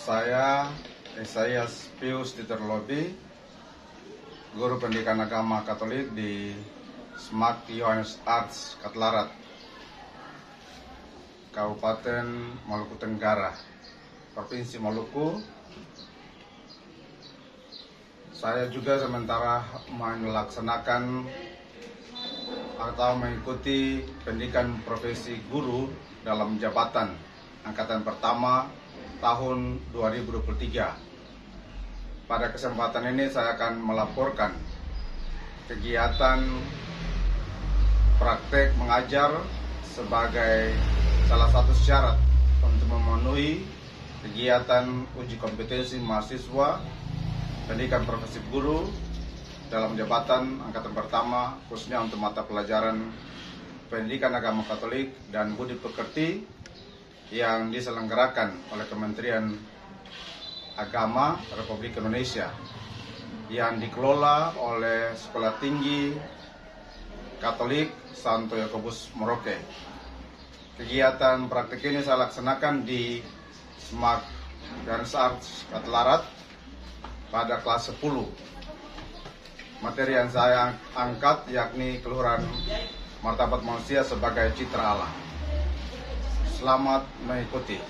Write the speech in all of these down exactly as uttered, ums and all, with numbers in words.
Saya Esaias Pius Diterlobi, guru pendidikan agama Katolik di Smak Yohanes Arts Katlarat, Kabupaten Maluku Tenggara, Provinsi Maluku. Saya juga sementara melaksanakan atau mengikuti pendidikan profesi guru dalam jabatan angkatan pertama tahun dua ribu dua puluh tiga. Pada kesempatan ini saya akan melaporkan kegiatan praktek mengajar sebagai salah satu syarat untuk memenuhi kegiatan uji kompetensi mahasiswa pendidikan profesi guru dalam jabatan angkatan pertama, khususnya untuk mata pelajaran pendidikan agama Katolik dan budi pekerti yang diselenggarakan oleh Kementerian Agama Republik Indonesia yang dikelola oleh Sekolah Tinggi Katolik Santo Yakobus Merauke. Kegiatan praktik ini saya laksanakan di Smak Yohanes Arts Katlarat pada kelas sepuluh. Materi yang saya angkat yakni keluhuran martabat manusia sebagai citra Allah. Selamat mengikuti.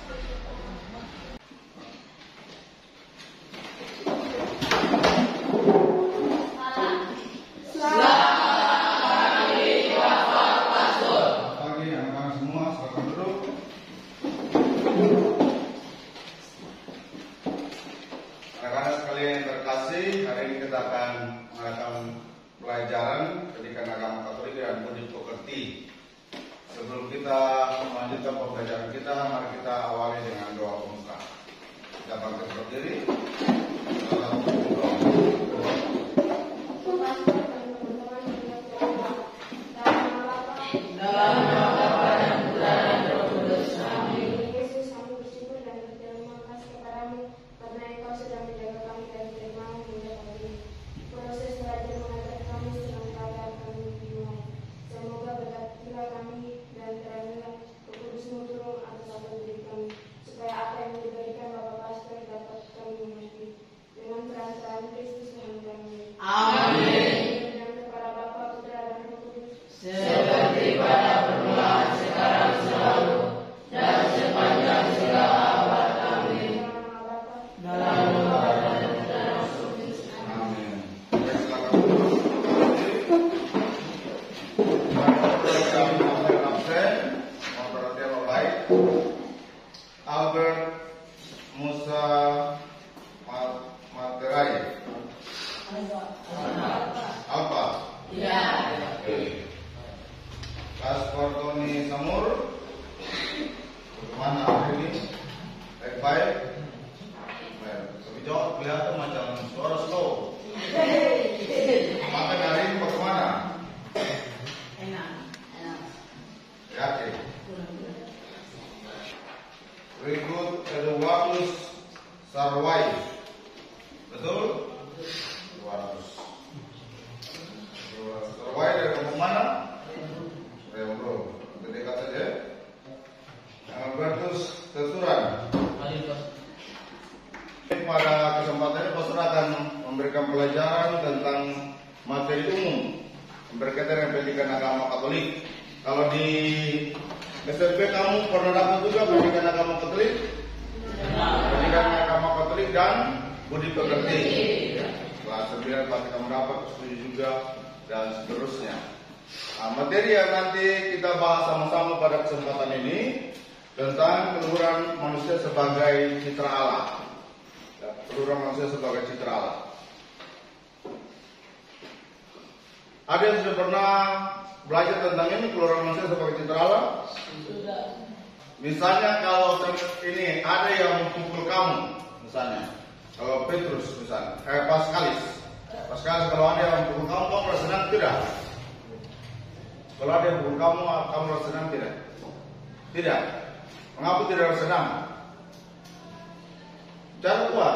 Rekan-rekan sekalian yang terkasih, hari ini kita akan mengadakan pelajaran pendidikan agama Katolik dan budi pekerti. Sebelum kita melanjutkan pembelajaran kita, mari kita awali dengan doa pembuka. Kita bangkit berdiri. Salam doa. Albert Musa Materai. Apa? Ya. Kaspar Tony Samur. Bagaimana hari ini? Baik-baik. Tapi jawab kelihatan macam suara slow. Maka hari ini bagaimana? Enak. Yakin. Berikut Eduardus Sarwai. Betul? Eduardus Sarwai dari kampung mana? Rembro. Nanti dekat saja. Eduardus Tesuran. Pada kesempatan ini Pastor akan memberikan pelajaran tentang materi umum berkaitan dengan pendidikan agama Katolik. Kalau di S M P kamu pernah dapat juga pendidikan agama Katolik? Pendidikan agama Katolik dan budi pekerti. Kelas sembilan pasti kamu dapat, studi juga dan seterusnya. Nah, materi yang nanti kita bahas sama-sama pada kesempatan ini tentang keluhuran manusia sebagai citra Allah. Ya, keluhuran manusia sebagai citra Allah. Ada yang sudah pernah belajar tentang ini, keluhuran manusia sebagai citra Allah? Sudah. Misalnya kalau ini ada yang mempukul kamu, misalnya kalau Petrus misalnya, kayak Paskalis, Paskalis kalau ada yang mempukul kamu, kamu merasa senang tidak? Kalau ada yang mempukul kamu, kamu merasa senang tidak? Tidak. Mengapa tidak merasa senang? Cara kuat.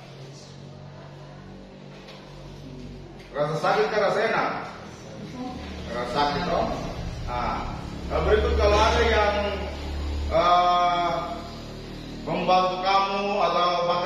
Rasa sakit kan rasa enak. Rasa sakit toh. Nah, berikut kalau ada yang uh, membantu kamu atau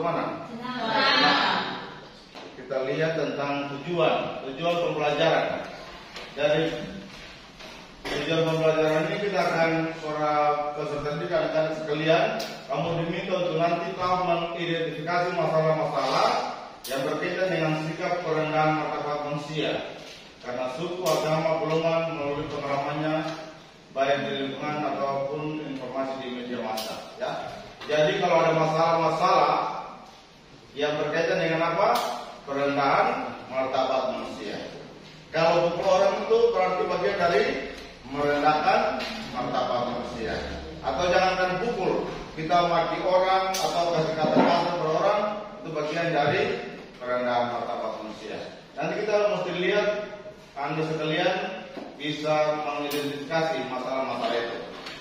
bagaimana? Senang. Kita lihat tentang tujuan, tujuan pembelajaran. Dari tujuan pembelajaran ini kita akan para peserta didik akan sekalian, kamu diminta untuk nanti kamu mengidentifikasi masalah-masalah yang berkaitan dengan sikap perendahan martabat manusia karena suku, agama, golongan melalui pengalamannya baik di lingkungan ataupun informasi di media massa. Ya. Jadi kalau ada masalah-masalah yang berkaitan dengan apa? Perendahan martabat manusia. Kalau pukul orang itu berarti bagian dari merendahkan martabat manusia. Atau jangankan pukul, kita maki orang atau kasih kata kasar pada orang, itu bagian dari perendahan martabat manusia. Nanti kita mesti lihat, Anda sekalian bisa mengidentifikasi masalah-masalah itu.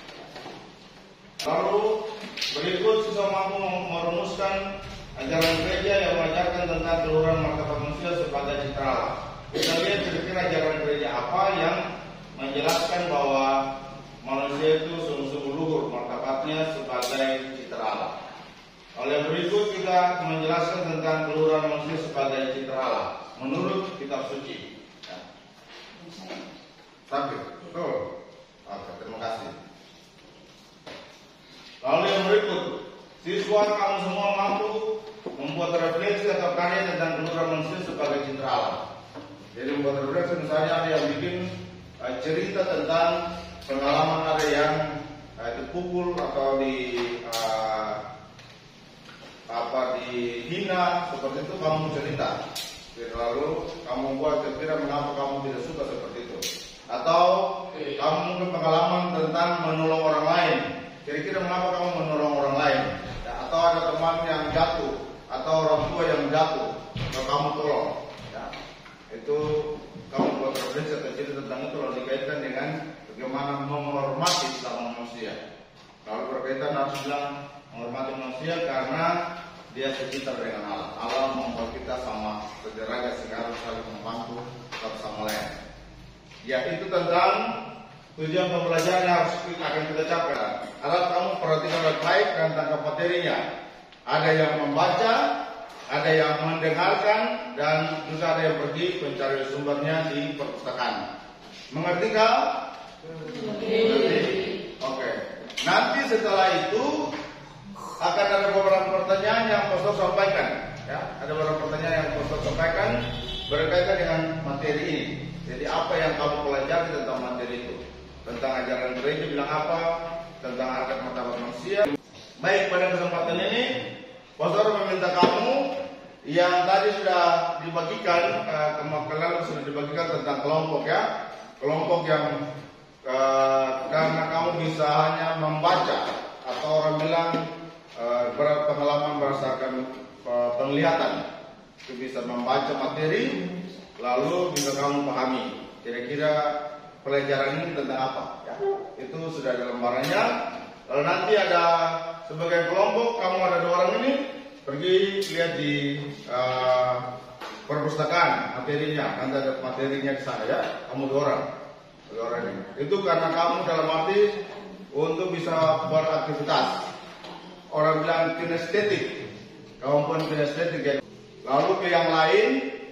Lalu berikut siswa mampu merumuskan ajaran gereja yang mengajarkan tentang keluhuran martabat manusia sebagai citra Allah. Kita lihat kira-kira ajaran gereja apa yang menjelaskan bahwa manusia itu sungguh-sungguh luhur martabatnya sebagai citra Allah. Oleh berikut kita menjelaskan tentang keluhuran manusia sebagai citra Allah menurut kitab suci. Ya. Sampai, betul. Oke, terima kasih. Lalu yang berikut, siswa kamu semua mampu membuat refleksi atau karya tentang keluhuran manusia sebagai citra Allah. Jadi membuat refleksi, misalnya ada yang bikin uh, cerita tentang pengalaman ada yang uh, dipukul atau di uh, apa dihina seperti itu, kamu cerita. Jadi, lalu kamu buat kira-kira mengapa kamu tidak suka seperti itu. Atau kamu mungkin pengalaman tentang menolong orang lain. Kira-kira mengapa kamu menolong orang lain? Ya, atau ada teman yang jatuh, atau orang tua yang jatuh, atau kamu tolong. Ya, itu kamu buat refleksi atau cerita tentang itu lalu dikaitkan dengan bagaimana menghormati sesama manusia. Lalu berkaitan harus bilang menghormati manusia karena dia sekitar dengan Allah. Allah membuat kita sama sederajat sehingga harus saling membantu satu sama lain. Ya, itu tentang tujuan pembelajaran yang harus akan kita capai. Alat kamu perhatikan baik dan tangkap materinya. Ada yang membaca, ada yang mendengarkan, dan juga ada yang pergi mencari sumbernya di perpustakaan. Mengerti kah? Mengerti. Oke. Nanti setelah itu akan ada beberapa pertanyaan yang pastor sampaikan. Ya, ada beberapa pertanyaan yang pastor sampaikan berkaitan dengan materi ini. Jadi apa yang kamu pelajari tentang materi itu? Tentang ajaran gereja bilang apa? Tentang harkat martabat manusia. Baik, pada kesempatan ini pastor meminta kamu yang tadi sudah dibagikan, eh, kemarin sudah dibagikan tentang kelompok ya, kelompok yang eh, karena kamu bisa hanya membaca atau orang bilang eh, berpengalaman berdasarkan eh, penglihatan, itu bisa membaca materi, lalu bisa kamu pahami kira-kira pelajaran ini tentang apa. Ya, itu sudah ada lembarannya. Lalu nanti ada sebagai kelompok, kamu ada dua orang ini pergi lihat di uh, perpustakaan materinya, nanti ada materinya di sana ya. Kamu dua orang, dua orang ini. Itu karena kamu dalam arti untuk bisa beraktivitas. Orang bilang kinestetik, kamu pun kinestetik ya. Lalu ke yang lain,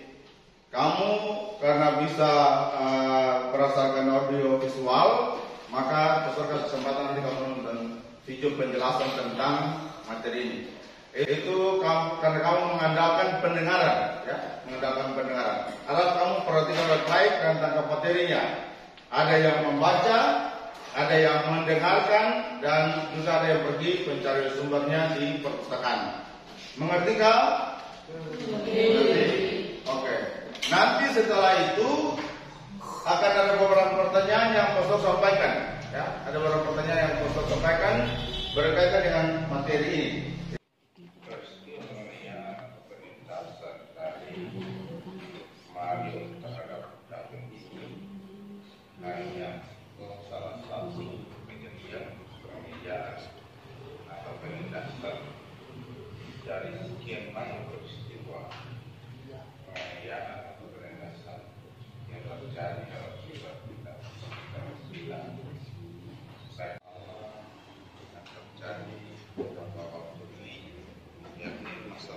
kamu karena bisa uh, merasakan audio visual, maka peserta kesempatan nanti kamu nonton video penjelasan tentang materi ini. Itu kamu, karena kamu mengandalkan pendengaran, ya, mengandalkan pendengaran. Alat kamu perhatikan baik dan tangkap materinya. Ada yang membaca, ada yang mendengarkan, dan juga ada yang pergi mencari sumbernya di perpustakaan. Mengerti kah? Mengerti. Oke. Nanti setelah itu akan ada beberapa pertanyaan yang pastor sampaikan. Ya, ada beberapa pertanyaan yang pastor sampaikan berkaitan dengan materi ini. Hanya salah satu kejadian penganiayaan atau penindasan dari sekian banyak peristiwa penganiayaan atau penindasan yang terjadi dalam surat kita sembilan. Saya akan terjadi beberapa waktu ini, yakni masa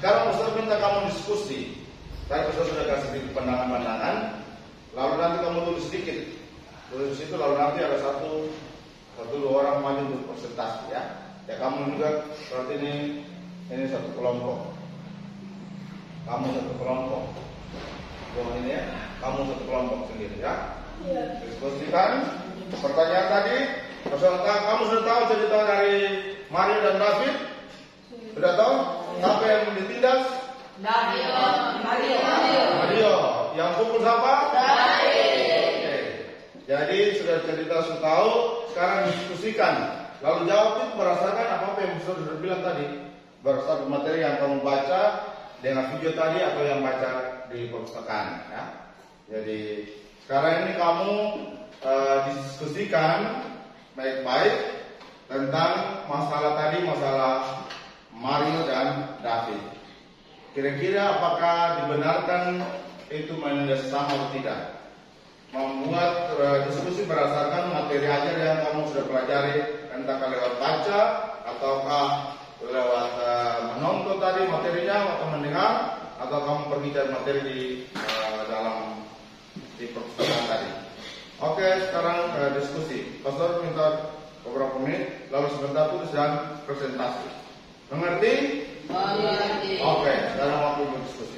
Sekarang Ustaz minta kamu diskusi. Tadi Ustaz sudah kasih sedikit pandangan-pandangan. Lalu nanti kamu tulis sedikit. Tulis itu lalu nanti ada satu satu dua orang maju untuk presentasi ya. Ya kamu juga berarti ini ini satu kelompok. Kamu satu kelompok. Bukan ini ya. Kamu satu kelompok sendiri ya. Diskusikan. Pertanyaan tadi, peserta kamu sudah tahu cerita dari Mario dan David? Sudah tahu? Siapa yang ditindas? Mario. Mario. Mario. Yang pukul siapa? David. Oke. Jadi sudah cerita sudah tahu. Sekarang diskusikan. Lalu jawab itu berdasarkan apa yang sudah bilang tadi. Berdasarkan materi yang kamu baca dengan video tadi atau yang baca di perpustakaan. Ya. Jadi sekarang ini kamu uh, diskusikan baik-baik tentang masalah tadi, masalah Mario dan David. Kira-kira apakah dibenarkan itu menindas sesama atau tidak? Membuat uh, diskusi berdasarkan materi ajar yang kamu sudah pelajari, entah lewat baca ataukah lewat uh, menonton tadi materinya atau mendengar, atau kamu pergi cari materi di uh, dalam di perpustakaan tadi. Oke, sekarang uh, diskusi. Pastor minta beberapa menit, lalu sebentar tulis dan presentasi. Mengerti? Mengerti. Oke, sekarang waktu berdiskusi.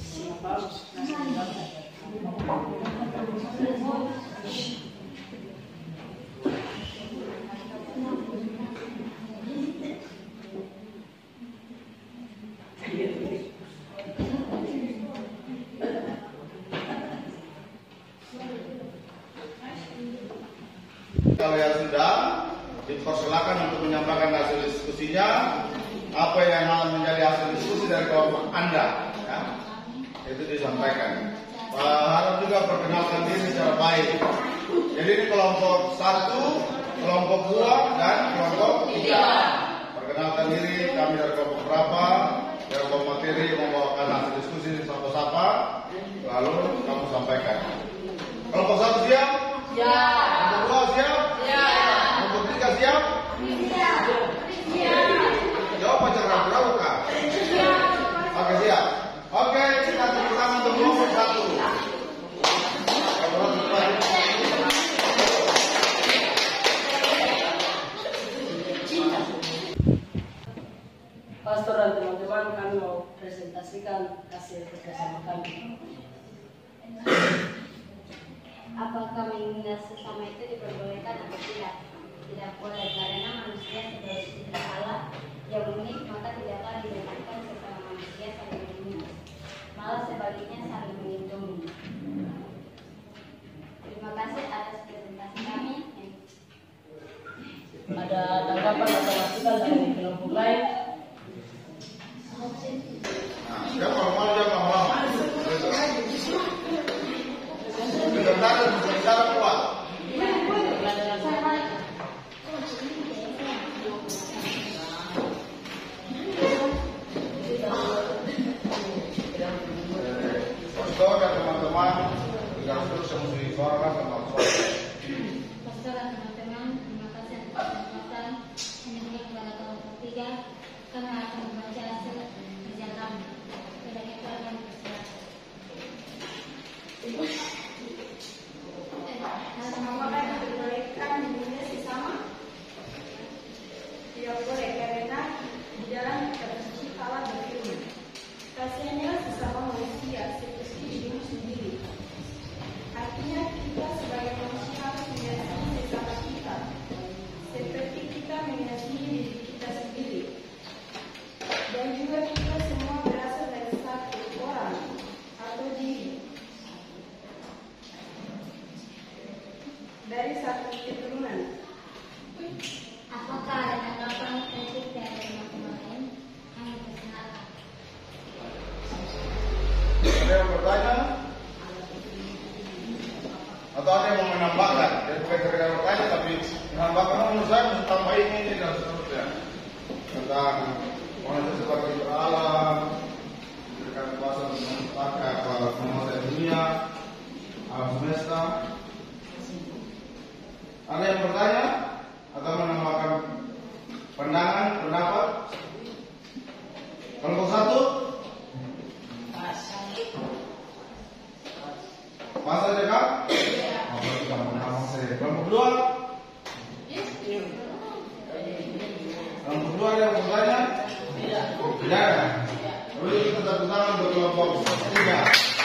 Kalau yang sudah dipersilakan untuk menyampaikan hasil diskusinya, apa yang menjadi hasil diskusi dari kelompok Anda, ya, itu disampaikan. Uh, harap juga perkenalkan diri secara baik. Jadi ini kelompok satu, kelompok dua, dan kelompok tiga. Perkenalkan diri, kami dari kelompok berapa, dari kelompok materi membawakan hasil diskusi sapa-sapa, lalu kamu sampaikan. Kelompok satu siap? Ya. Kelompok dua siap? Ya. Kelompok tiga siap? Siap. Siap. Jawab aja ragu-ragu kak. Oke siap. Oke, kita pertama untuk kelompok satu. Pastor dan teman-teman, kami mau presentasikan hasil kerjasama kami. Apakah menghina sesama itu diperbolehkan atau tidak? Tidak boleh, karena manusia sebagai tidak salah yang unik, maka tidak akan dibenarkan sesama manusia saling menghina, malah sebaliknya saling melindungi. Terima kasih atas presentasi kami. Ada tanggapan atau masukan dari kelompok lain? Nah, siapa mau jangan mau. Sebentar dan berbicara kuat. Pastor dan teman-teman, tidak terus yang mesti disuarakan tentang suara. Pastor dan teman-teman, terima kasih atas kesempatan ini kepada kelompok tiga. Kami akan membaca hasil kerja kami. Sudah kita akan bersiap. Apakah diperbolehkan menghina sesama? Tidak boleh, karena di dalam kitab suci Allah berfirman, kasihannya sesama manusia seperti dirimu sendiri. Artinya kita sebagai manusia harus mengasihi sesama kita, seperti kita mengasihi diri kita sendiri. Dan juga kita semua berasal dari satu orang atau diri, dari satu keturunan. Apakah ada tanggapan kritik dari teman-teman lain? Kami persilakan. Ada yang bertanya? Atau ada yang mau menambahkan? Jadi bukan sekedar bertanya, tapi menambahkan menurut saya mesti tambahin ini dan seterusnya. Tentang manusia seperti beralam, memberikan kuasa untuk menciptakan menguasai dunia, alam semesta. Ada yang bertanya atau menambahkan pandangan, pendapat? Kelompok satu? berdua? Yang berdua ada yang bertanya? Tidak. Tidak. Lalu kita tepuk tangan untuk kelompok tiga.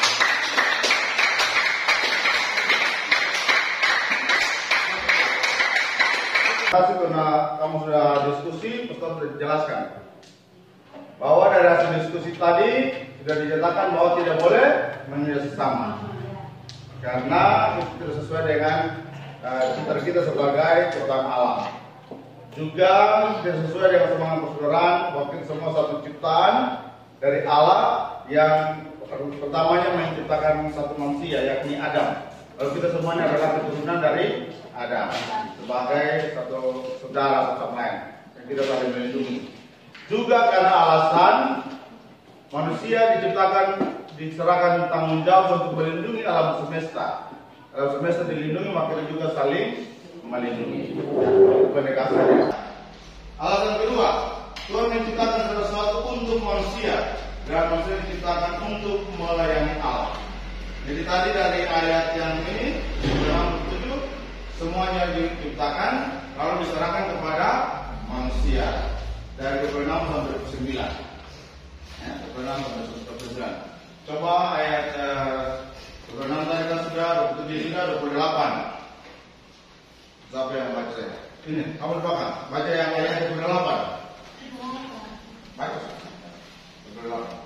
Terima kasih karena kamu sudah diskusi, Pastor sudah dijelaskan bahwa dari hasil diskusi tadi sudah dinyatakan bahwa tidak boleh menindas sesama karena itu tidak sesuai dengan uh, citra kita sebagai ciptaan Allah. Juga tidak sesuai dengan semangat persaudaraan bahwa kita semua satu ciptaan dari Allah yang pertamanya menciptakan satu manusia yakni Adam. Lalu kita semuanya adalah keturunan dari Adam sebagai satu saudara satu lain yang kita saling melindungi. Juga karena alasan manusia diciptakan diserahkan tanggung jawab untuk melindungi alam semesta. Alam semesta dilindungi maka kita juga saling melindungi. Pendekatannya. Alasan kedua, Tuhan menciptakan sesuatu untuk manusia dan manusia diciptakan untuk melayani Allah. Jadi tadi dari ayat yang ini enam puluh tujuh semuanya diciptakan lalu diserahkan kepada manusia dari dua puluh enam sampai dua puluh sembilan. Ya, dua puluh enam sampai dua puluh sembilan. Coba ayat uh, dua puluh enam tadi kan sudah, dua puluh tujuh juga, dua puluh delapan. Siapa yang baca? Ini, kamu di belakang. Baca yang ayat dua puluh delapan. Baca. dua puluh delapan.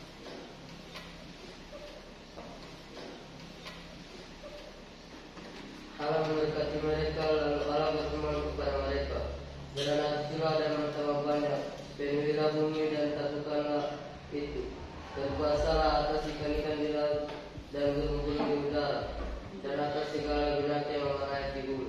Allah memberkati mereka lalu Allah berfirman kepada mereka, beranalah surah dan bertambah banyak, penuhilah bumi dan satukanlah itu, berkuasalah atas ikan-ikan di laut dan burung-burung di udara dan atas segala binatang yang mengalir di bumi.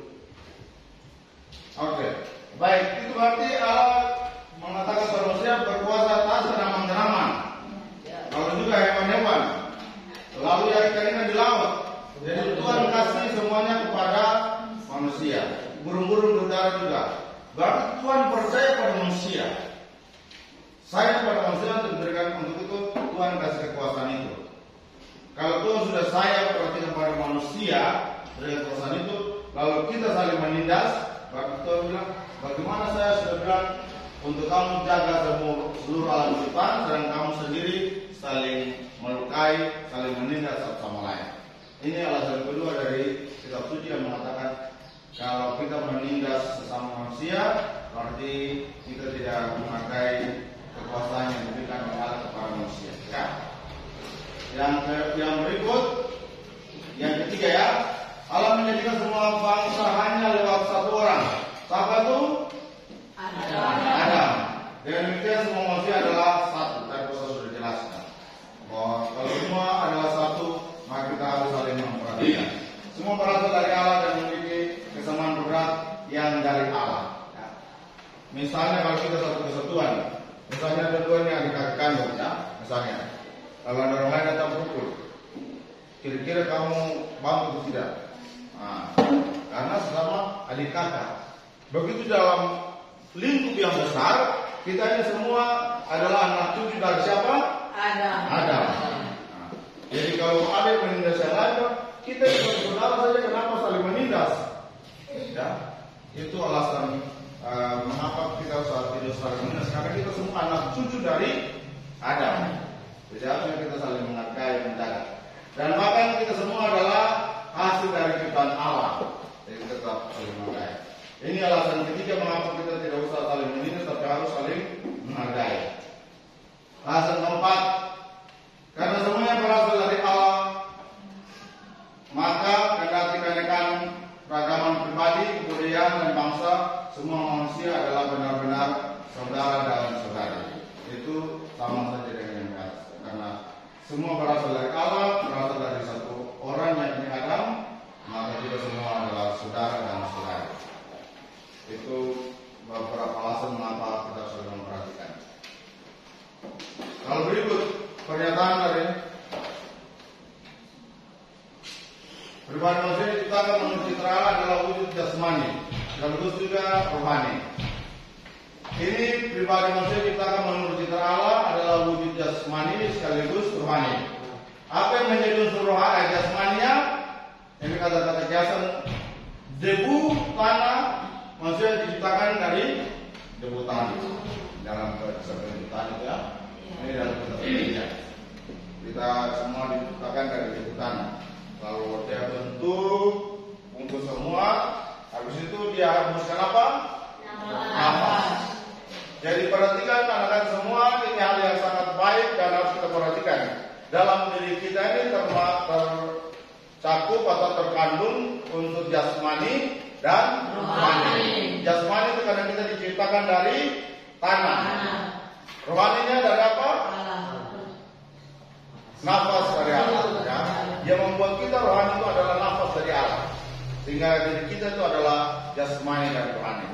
Oke, baik, itu berarti Allah mengatakan kepada manusia berkuasa atas tanaman-tanaman, lalu juga hewan-hewan, lalu ya ikan-ikan di laut. Jadi Tuhan kasih semuanya kepada manusia, burung-burung di udara juga. Berarti Tuhan percaya pada manusia. Sayang pada manusia untuk diberikan untuk itu Tuhan kasih kekuasaan itu. Kalau Tuhan sudah sayang perhatikan pada manusia berikan kekuasaan itu, lalu kita saling menindas, berarti Tuhan bilang, bagaimana saya sudah bilang untuk kamu jaga seluruh alam ciptaan, sedang kamu sendiri saling melukai, saling menindas satu sama lain. Ini alasan kedua dari kitab suci yang mengatakan kalau kita menindas sesama manusia berarti kita tidak memakai kekuasaan yang diberikan oleh Allah kepada manusia. Ya. Yang yang berikut, yang ketiga ya, Allah menjadikan semua bangsa hanya lewat satu orang. Siapa itu? Adam. Adam. Dengan demikian semua manusia adalah satu. Tadi Pastor sudah jelaskan bahwa kalau semua adalah satu, maka kita harus saling memperhatikan. Semua berasal dari Allah dan memiliki kesamaan berat yang dari Allah. Ya. Misalnya kalau kita satu kesatuan, misalnya ada dua yang adik kakak kandung, ya, misalnya, kalau ada orang lain datang pukul, kira-kira kamu bantu atau tidak? Nah, karena sesama adik kakak. Begitu dalam lingkup yang besar, kita ini semua adalah anak cucu dari siapa? Adam. Adam. Jadi kalau ada menindas yang lain, kita sebagai saudara saja kenapa saling menindas? Ya, itu alasan uh, mengapa kita saat tidak saling menindas karena kita semua anak cucu dari Adam. Jadi harusnya kita saling menghargai, menjaga. Dan bahkan kita semua adalah hasil dari ciptaan Allah. Jadi kita tetap saling menghargai. Ini alasan ketiga mengapa kita tidak usah saling menindas, tapi harus saling menghargai. Alasan keempat, karena semuanya berasal dari Allah, maka kendati keanekaan ragaman pribadi, kebudayaan dan bangsa, semua manusia adalah benar-benar saudara dan saudari. Itu sama saja dengan yang atas. Karena semua berasal dari Allah, berasal dari satu orang yakni Adam, maka kita semua adalah saudara dan saudari. Itu beberapa alasan mengapa kita sudah memperhatikan. Kalau berikut pernyataan dari pribadi manusia diciptakan menurut citra Allah adalah wujud jasmani, sekaligus juga rohani. Ini pribadi manusia diciptakan menurut citra Allah adalah wujud jasmani sekaligus rohani. Apa yang menjadi unsur rohani jasmania? Ini kata-kata kiasan debu tanah manusia diciptakan dari debu tanah. Dalam kisah penciptaan itu ya, ini dalam kisah penciptaan. Kita semua diciptakan dari debu tanah. Lalu dia bentuk bungkus semua. Habis itu dia hembuskan apa? Nafas. Jadi perhatikan anak-anak semua, ini hal yang sangat baik dan harus kita perhatikan. Dalam diri kita ini tercakup atau terkandung unsur jasmani dan rohani. Jasmani itu karena kita diciptakan dari tanah. Rohaninya dari apa? Nafas dari Allah. Ya. Yang membuat kita rohani itu adalah nafas dari Allah. Sehingga diri kita itu adalah jasmani dan rohani.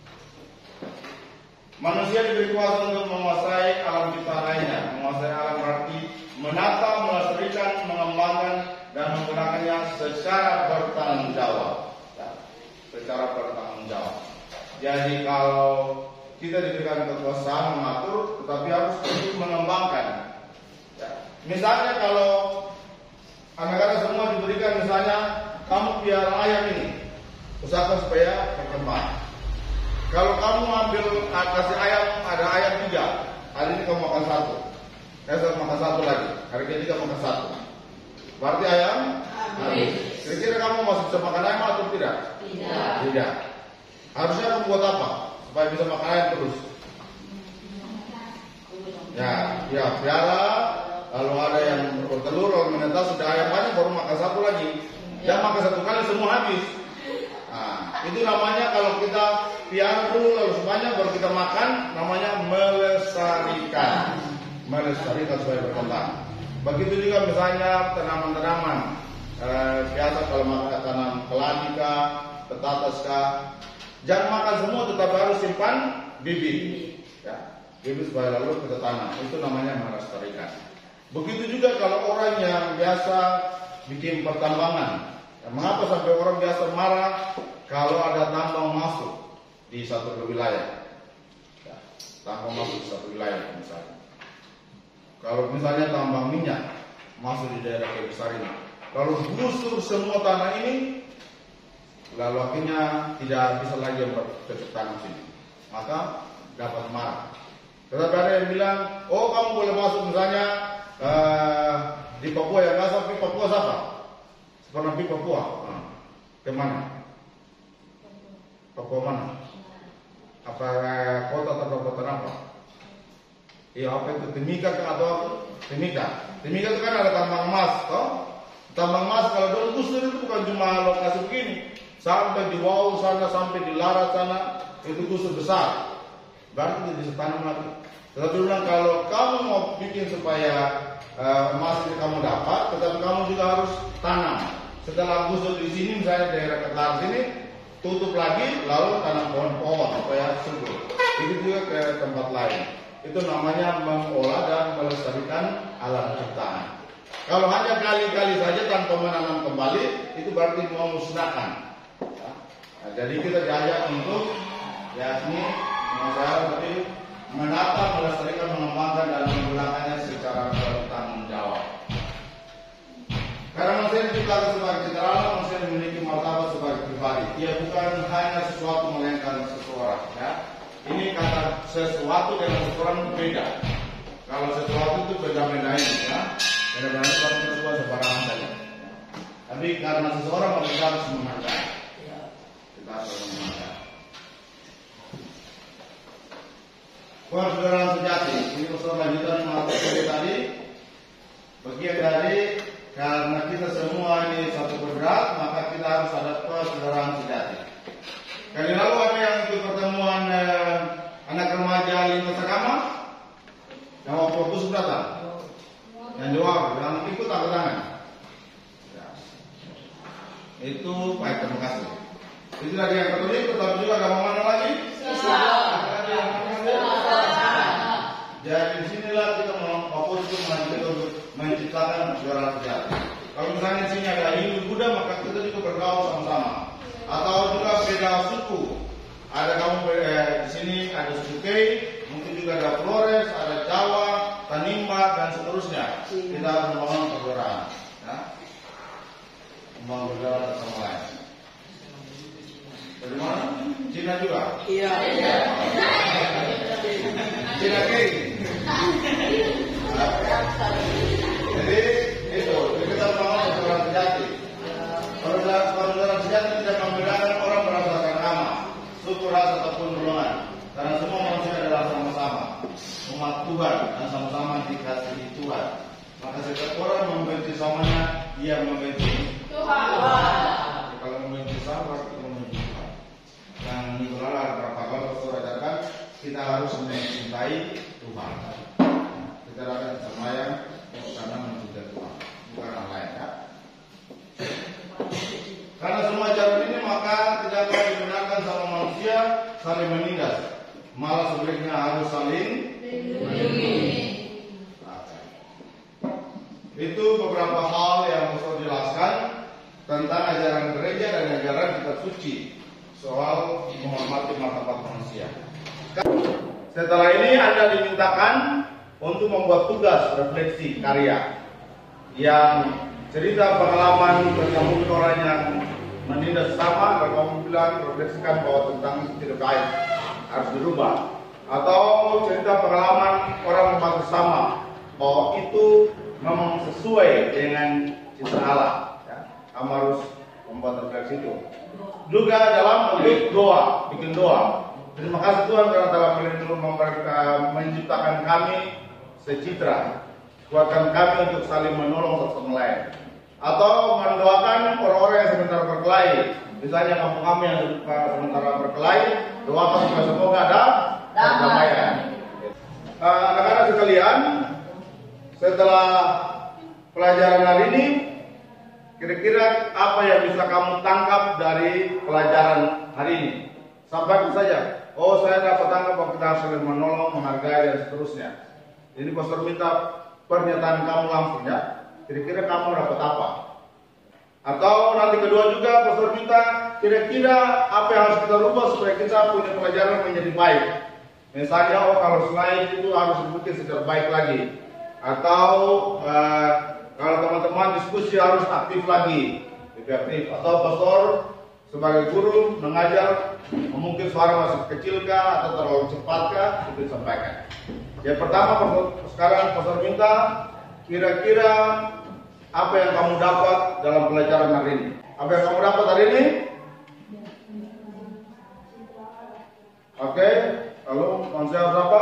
Manusia diberi kuasa untuk menguasai alam ciptaan lainnya. Menguasai alam berarti menata, melestarikan, mengembangkan, dan menggunakannya secara bertanggung jawab. Ya, secara bertanggung jawab. Jadi kalau kita diberikan kekuasaan mengatur, tetapi harus terus mengembangkan. Ya. Misalnya kalau anak-anak semua diberikan, misalnya kamu piara ayam ini, usahakan supaya berkembang. Kalau kamu ambil kasih ayam, ada ayam tiga, hari ini kamu makan satu, besok makan satu lagi, hari ketiga makan satu. Berarti ayam habis. Kira-kira kamu masih bisa makan ayam atau tidak? Tidak. Tidak. Harusnya kamu buat apa supaya bisa makan ayam terus? Ya, ya piara. Lalu ada yang bertelur, lalu menetas, sudah ayam banyak, baru makan satu lagi. Yang makan satu kali semua habis. Nah, itu namanya kalau kita piara dulu lalu semuanya baru kita makan, namanya melestarikan. Melestarikan supaya berkembang. Begitu juga misalnya tanaman-tanaman. Eh, biasa kalau makan tanam keladi kah, petatas kah, jangan makan semua, tetap harus simpan bibit. Ya, bibit supaya lalu kita tanam. Itu namanya melestarikan. Begitu juga kalau orang yang biasa bikin pertambangan. Ya, mengapa sampai orang biasa marah kalau ada tambang masuk di satu wilayah? Ya, tambang masuk di satu wilayah misalnya. Kalau misalnya tambang minyak masuk di daerah kayak besar ini, lalu gusur semua tanah ini, lalu akhirnya tidak bisa lagi bercocok tanam sini, maka dapat marah. Tetapi ada yang bilang, oh kamu boleh masuk misalnya uh, di Papua ya, nggak sampai Papua siapa? Pernah di Papua? Nah, kemana? Papua mana? Apa kota atau kabupaten apa? Iya, apa itu? Timika atau apa? Timika. Timika itu kan ada tambang emas, toh? Tambang emas kalau dulu gusur itu bukan cuma lokasi begini, sampai di bawah sana, sampai di larat sana, itu gusur besar. Berarti tidak bisa tanam lagi. Tetapi bilang kalau kamu mau bikin supaya uh, emas ini kamu dapat, tetapi kamu juga harus tanam. Setelah gusur di sini, misalnya daerah Ketlar sini, tutup lagi, lalu tanam pohon-pohon supaya subur. Itu juga ke tempat lain. Itu namanya mengolah dan melestarikan alam ciptaan. Kalau hanya kali-kali saja tanpa menanam kembali, itu berarti memusnahkan. Ya. Nah, jadi kita diajak untuk yakni mengusahakan tapi menata, melestarikan, mengembangkan dan menggunakannya secara bertanggung jawab. Karena manusia diciptakan sebagai citra Allah, manusia memiliki martabat sebagai pribadi. Ia bukan hanya sesuatu melainkan seseorang. Ya. Ini kata sesuatu dengan seseorang beda. Kalau sesuatu itu beda-bedain, ya. Beda-bedain kalau sesuatu sembarangan saja. Tapi karena seseorang kita harus menghargai. Kita harus menghargai. Persaudaraan sejati. Ini persoalan lanjutan materi tadi. Bagian dari karena kita semua ini satu berat, maka kita harus ada persaudaraan sejati. Kali lalu ada yang ikut pertemuan eh, anak remaja lintas agama, yang waktu fokus datang, yang jawab, yang ikut angkat tangan. Ya. Itu baik, terima kasih. Itu dari yang Katolik, tetapi juga agama mana lagi? Islam. Jadi disinilah kita mau fokus untuk menciptakan persaudaraan sejati. Kalau misalnya di sini ada Hindu Buddha, maka kita juga bergaul sama-sama. Atau juga beda suku. Ada kamu eh, di sini ada suku Kei, mungkin juga ada Flores, ada Jawa, Tanimba dan seterusnya. Kita harus membangun persaudaraan, ya. Membangun persaudaraan sama lain. Dari mana? Cina juga? Iya. Cina King. Jadi itu, jadi kita mau saudara sejati. Saudara sejati tidak membedakan orang berdasarkan agama, suku, ras ataupun golongan. Karena semua manusia adalah sama-sama umat Tuhan dan sama-sama dikasihi Tuhan. Maka setiap orang membenci samanya, ia membenci Tuhan. Kalau membenci sama, kita membenci Tuhan. Dan itulah beberapa kali Rasul ajarkan kita harus mencintai Tuhan. Kita akan sembahyang karena mencintai Tuhan, bukan orang lain, ya. Karena semua ajaran ini maka tidak akan digunakan sama manusia saling menindas, malah sebaliknya harus saling melindungi. Itu beberapa hal yang harus dijelaskan tentang ajaran gereja dan ajaran kitab suci soal menghormati martabat manusia. Setelah ini Anda dimintakan untuk membuat tugas refleksi karya yang cerita pengalaman bersama orang yang menindas sama, dan kamu bilang refleksikan bahwa tentang itu tidak baik, harus dirubah. Atau cerita pengalaman orang membantu sama, bahwa itu memang sesuai dengan cita Allah, ya. Kamu harus membuat refleksi itu. Juga dalam bentuk doa, bikin doa. Terima kasih Tuhan karena telah melindungi, menciptakan kami secitra. Kuatkan kami untuk saling menolong satu sama lain. Atau mendoakan orang-orang yang sementara berkelahi. Misalnya kampung kami yang sementara berkelahi, doakan supaya semoga ada perdamaian. Uh, anak-anak sekalian, setelah pelajaran hari ini, kira-kira apa yang bisa kamu tangkap dari pelajaran hari ini? Sampaikan saja. Oh, saya dapat tangkap bahwa kita harus saling menolong, menghargai dan seterusnya. Ini pastor minta pernyataan kamu langsung, ya. Kira-kira kamu dapat apa? Atau nanti kedua juga pastor minta kira-kira apa yang harus kita rubah supaya kita punya pelajaran menjadi baik. Misalnya, oh kalau slide itu harus dibikin secara baik lagi. Atau uh, kalau teman-teman diskusi harus aktif lagi, lebih aktif. Atau pastor sebagai guru mengajar, mungkin suara masih kecilkah atau terlalu cepatkah, itu disampaikan. Yang pertama, pastor, sekarang pastor minta kira-kira apa yang kamu dapat dalam pelajaran hari ini? Apa yang kamu dapat hari ini? Oke, okay. Lalu manusia harus apa?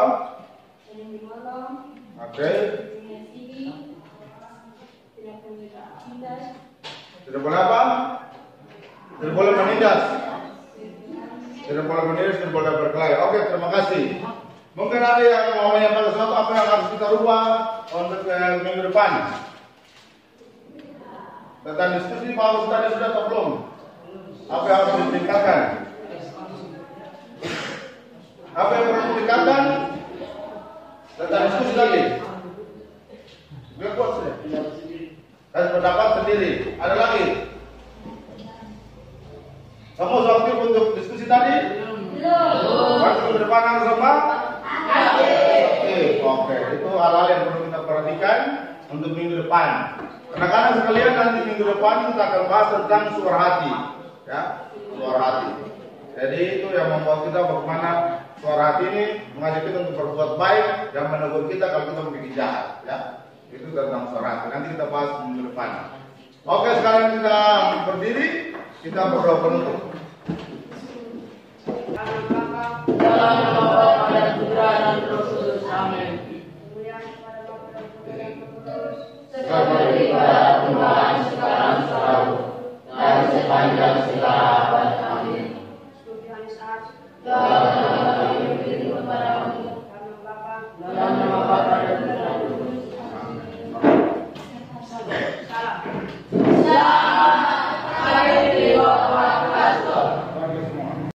Oke. Okay. Tidak boleh apa? Tidak boleh menindas. Tidak boleh menindas, tidak boleh berkelahi. Oke, okay, terima kasih. Mungkin ada yang mau menyampaikan sesuatu apa yang harus kita rubah untuk uh, minggu depan. Tentang diskusi Paulus tadi sudah atau belum? Apa yang harus ditingkatkan? Apa yang perlu ditingkatkan? Tentang diskusi tadi. Biar kuat saja. Kasih pendapat sendiri. Ada lagi? Kamu sudah aktif untuk diskusi tadi? Belum. Waktu minggu depan harus apa? Oke, oke. Itu hal-hal yang perlu kita perhatikan untuk minggu depan. Anak-anak sekalian, nanti minggu depan kita akan bahas tentang suara hati, ya, suara hati. Jadi itu yang membuat kita bagaimana suara hati ini mengajak kita untuk berbuat baik dan menegur kita kalau kita membuat jahat, ya. Itu tentang suara hati. Nanti kita bahas minggu depan. Oke, sekarang kita berdiri, kita berdoa penutup. Dalam nama Bapa dan Putra dan Roh Kudus. Amin. Seperti pada permulaan sekarang selalu dan sepanjang segala